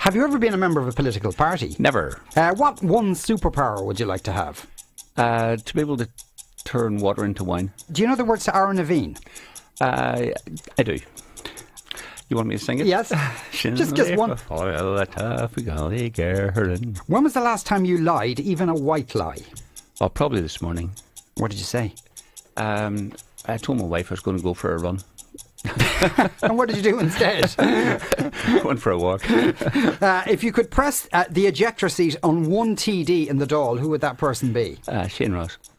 Have you ever been a member of a political party? Never. What one superpower would you like to have? To be able to turn water into wine. Do you know the words to Aaron Naveen? I do. You want me to sing it? Yes. Just one. When was the last time you lied, even a white lie? Oh, probably this morning. What did you say? I told my wife I was going to go for a run. And what did you do instead? Went for a walk. If you could press the ejector seat on one TD in the Dáil, who would that person be? Shane Ross.